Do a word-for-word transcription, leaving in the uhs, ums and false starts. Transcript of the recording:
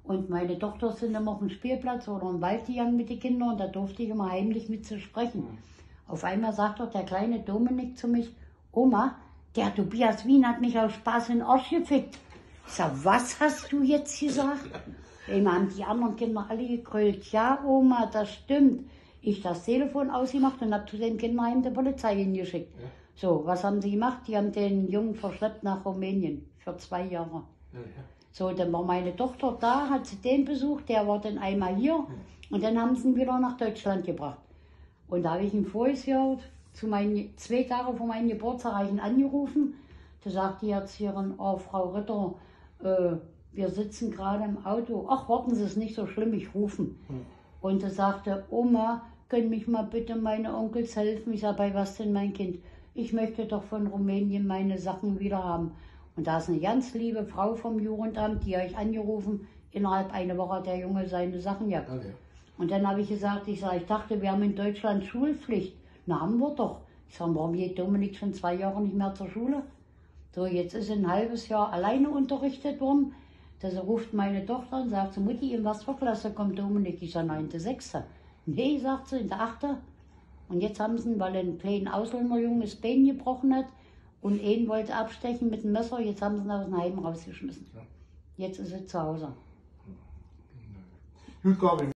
Und meine Tochter sind immer auf dem Spielplatz oder im Wald gegangen mit den Kindern und da durfte ich immer heimlich mit zu sprechen. Mhm. Auf einmal sagt doch der kleine Dominik zu mich, Oma, der Tobias Wien hat mich aus Spaß in den Arsch gefickt. Ich sag, was hast du jetzt gesagt? Eben haben die anderen Kinder alle gekrölt. Ja, Oma, das stimmt. Ich das Telefon ausgemacht und habe zu dem Kinderheim die Polizei hingeschickt. Ja. So, was haben sie gemacht? Die haben den Jungen verschleppt nach Rumänien für zwei Jahre. Ja, ja. So, dann war meine Tochter da, hat sie den besucht, der war dann einmal hier ja. Und dann haben sie ihn wieder nach Deutschland gebracht. Und da habe ich ihn voriges Jahr, zu meinen, zwei Tage vor meinem Geburtstag, habe ich ihn angerufen. Da sagt die Erzieherin, oh Frau Ritter, äh, wir sitzen gerade im Auto. Ach, warten Sie, es ist nicht so schlimm, ich rufe. Ja. Und da sagte, Oma, können mich mal bitte meine Onkels helfen? Ich sage, bei was denn mein Kind? Ich möchte doch von Rumänien meine Sachen wieder haben. Und da ist eine ganz liebe Frau vom Jugendamt, die habe ich angerufen. Innerhalb einer Woche hat der Junge seine Sachen gehabt. Okay. Und dann habe ich gesagt, ich sage, ich dachte, wir haben in Deutschland Schulpflicht. Na, haben wir doch. Ich sage, warum geht Dominik schon zwei Jahre nicht mehr zur Schule? So, jetzt ist er ein halbes Jahr alleine unterrichtet worden. Da ruft meine Tochter und sagt, Mutti, in was für Klasse kommt Dominik? Ich sage, neunte, sechste. Nee, sagt sie, in der achte. Und jetzt haben sie, weil ein kleiner Ausländerjunge das Bein gebrochen hat und ihn wollte abstechen mit dem Messer, jetzt haben sie ihn aus dem Heim rausgeschmissen. Jetzt ist er zu Hause. Gut, Gabi.